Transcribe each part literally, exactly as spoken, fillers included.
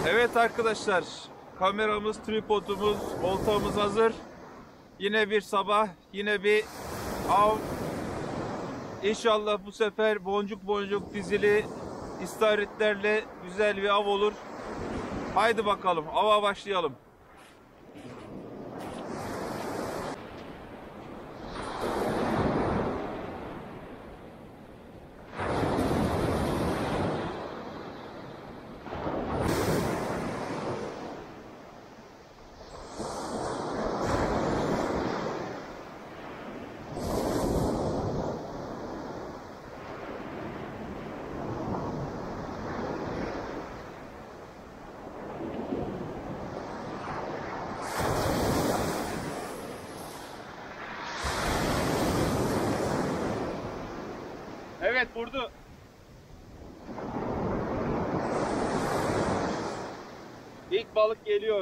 Evet arkadaşlar, kameramız, tripodumuz, oltamız hazır. Yine bir sabah, yine bir av. İnşallah bu sefer boncuk boncuk dizili istavritlerle güzel bir av olur. Haydi bakalım, ava başlayalım. Evet, vurdu. İlk balık geliyor.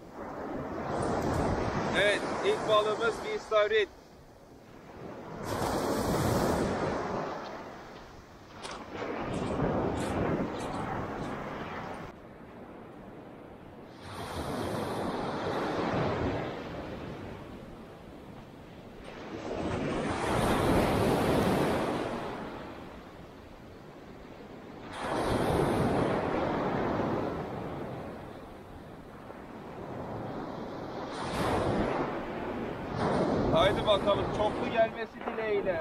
Evet, ilk balığımız bir istavrit. Haydi bakalım, çoklu gelmesi dileğiyle.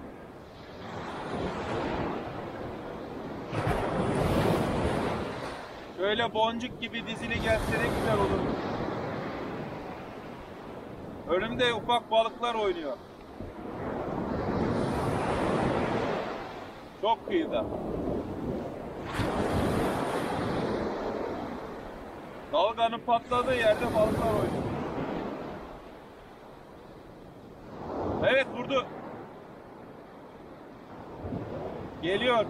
Şöyle boncuk gibi dizili gelse ne güzel olur. Önümde ufak balıklar oynuyor. Çok kıyıda. Dalganın patladığı yerde balıklar oynuyor. Evet, vurdu. Geliyor.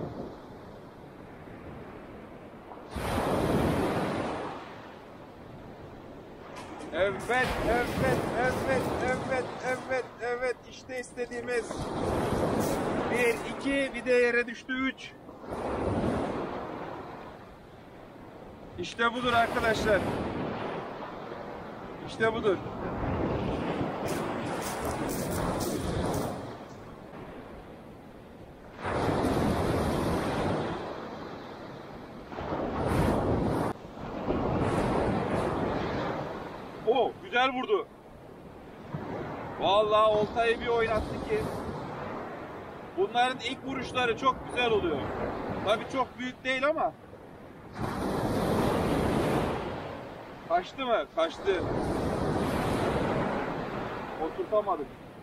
Evet, evet, evet, evet, evet, evet. İşte istediğimiz. Bir, iki, bir de yere düştü üç. İşte budur arkadaşlar. İşte budur. O güzel vurdu. Vallahi oltayı bir oynattı ki. Bunların ilk vuruşları çok güzel oluyor. Tabii çok büyük değil ama. Kaçtı mı? Kaçtı. Oturtamadık.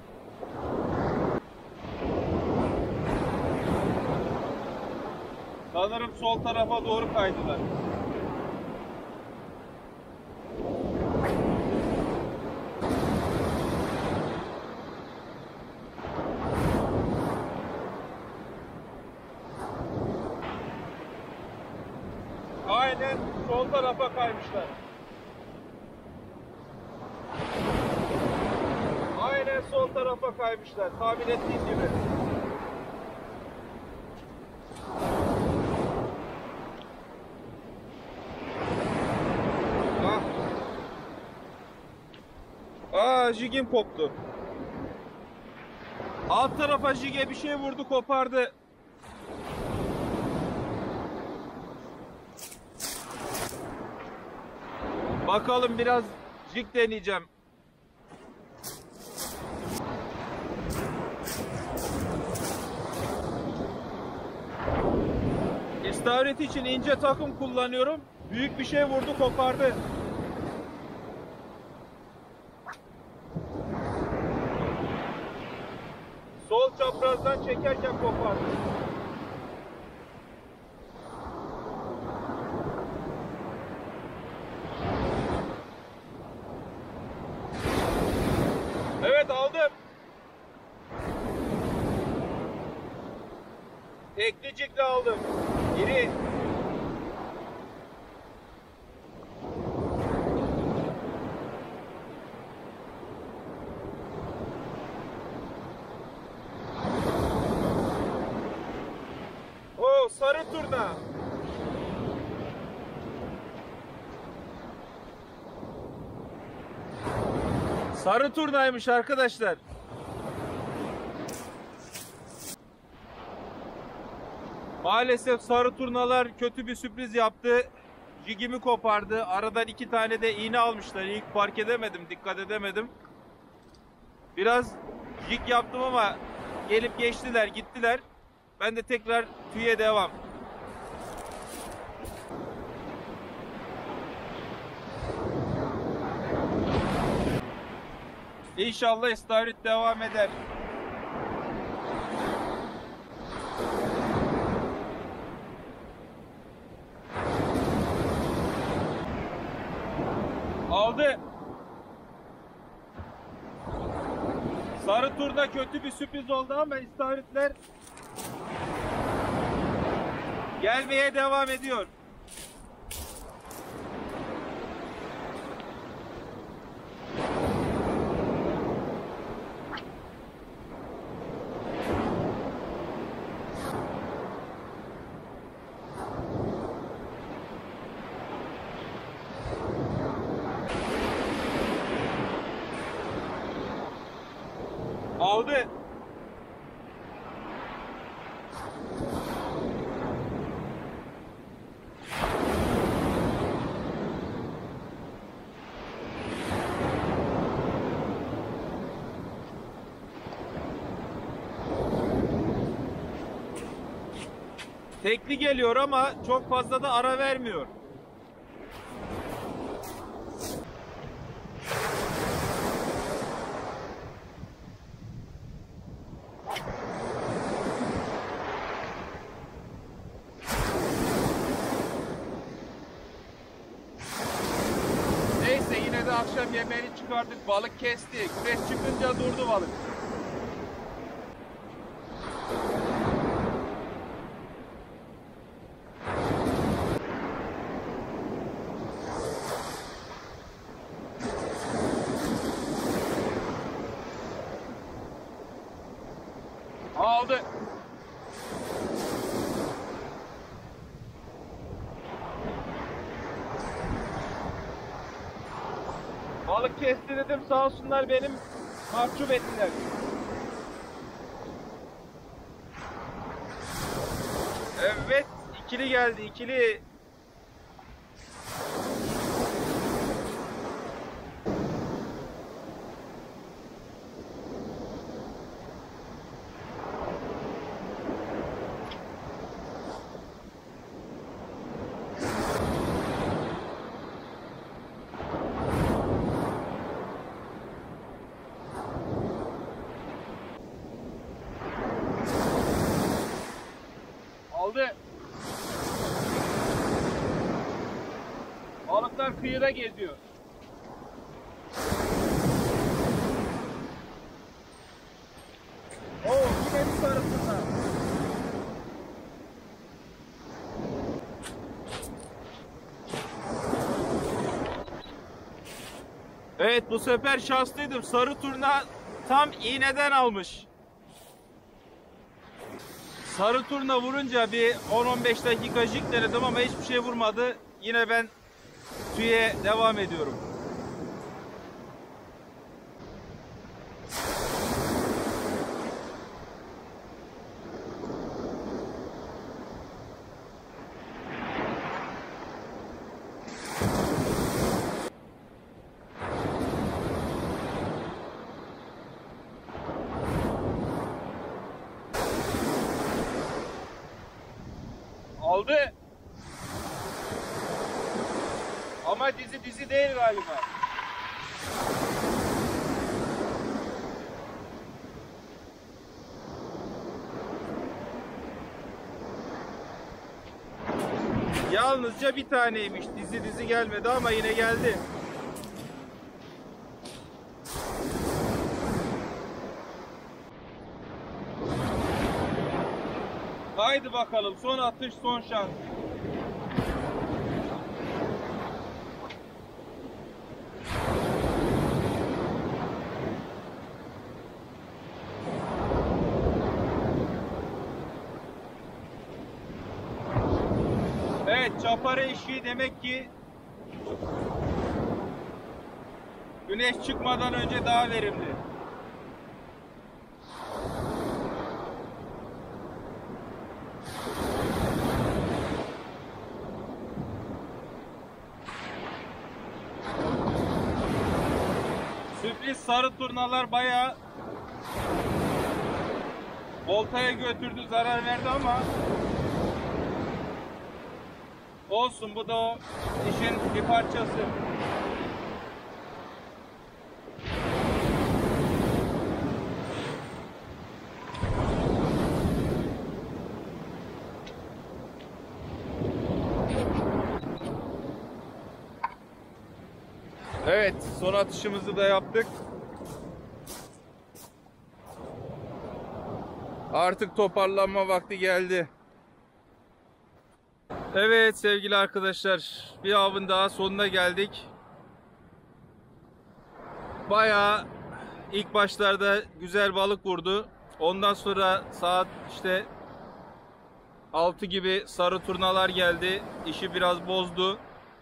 Sanırım sol tarafa doğru kaydılar. Aynen sol tarafa kaymışlar. Aynen sol tarafa kaymışlar. Tahmin ettiğim gibi. Ah. Aa, jigim koptu. Alt tarafa jige bir şey vurdu, kopardı. Bakalım, biraz jig deneyeceğim. İstavrit için ince takım kullanıyorum. Büyük bir şey vurdu, kopardı. Sol çaprazdan çekerken kopardı. Evet, aldım. Teknicikle aldım. İri. O sarı turna. Sarı turnaymış arkadaşlar. Maalesef sarı turnalar kötü bir sürpriz yaptı. Jigimi kopardı. Aradan iki tane de iğne almışlar. İlk fark edemedim, dikkat edemedim. Biraz jig yaptım ama gelip geçtiler, gittiler. Ben de tekrar tüye devam. İnşallah istavrit devam eder. Aldı. Sarı turda kötü bir sürpriz oldu ama istavritler gelmeye devam ediyor. Aldı. Tekli geliyor ama çok fazla da ara vermiyor. Neyse yine de akşam yemeğini çıkardık, balık kestik. Güneş çıkınca durdu balık. Aldı. Balık kesti dedim, sağ olsunlar benim mahcup ettiler. Evet, ikili geldi, ikili. Aldı. Balıklar kıyıda geziyor. Oo, yine bir sarısında. Evet, bu sefer şanslıydım. Sarı turna tam iğneden almış. Sarı turna vurunca bir on on beş dakika jig denedim ama hiçbir şey vurmadı. Yine ben tüye devam ediyorum. Aldı. Ama dizi dizi değil galiba. Yalnızca bir taneymiş. Dizi dizi gelmedi ama yine geldi. Haydi bakalım, son atış, son şans. Evet, çapara eşiği demek ki güneş çıkmadan önce daha verimli. Sürpriz sarı turnalar bayağı oltaya götürdü, zarar verdi ama olsun, bu da o işin bir parçası. Evet, son atışımızı da yaptık. Artık toparlanma vakti geldi. Evet sevgili arkadaşlar, bir avın daha sonuna geldik. Bayağı ilk başlarda güzel balık vurdu. Ondan sonra saat işte altı gibi sarı turnalar geldi. İşi biraz bozdu.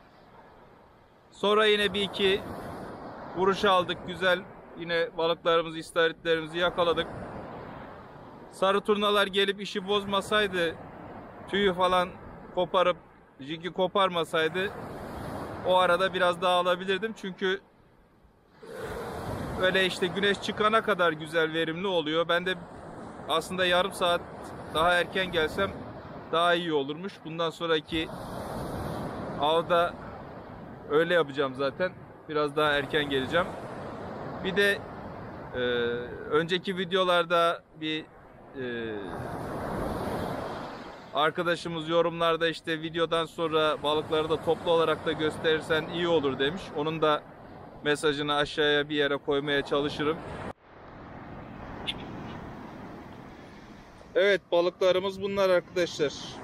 Sonra yine bir iki vuruş aldık. Güzel, yine balıklarımızı, istavritlerimizi yakaladık. Sarı turnalar gelip işi bozmasaydı, tüyü falan koparıp jigi koparmasaydı, o arada biraz daha alabilirdim. Çünkü öyle işte güneş çıkana kadar güzel, verimli oluyor. Ben de aslında yarım saat daha erken gelsem daha iyi olurmuş. Bundan sonraki avda öyle yapacağım zaten. Biraz daha erken geleceğim. Bir de e, önceki videolarda bir e, arkadaşımız yorumlarda işte videodan sonra balıkları da toplu olarak da gösterirsen iyi olur demiş. Onun da mesajını aşağıya bir yere koymaya çalışırım. Evet, balıklarımız bunlar arkadaşlar.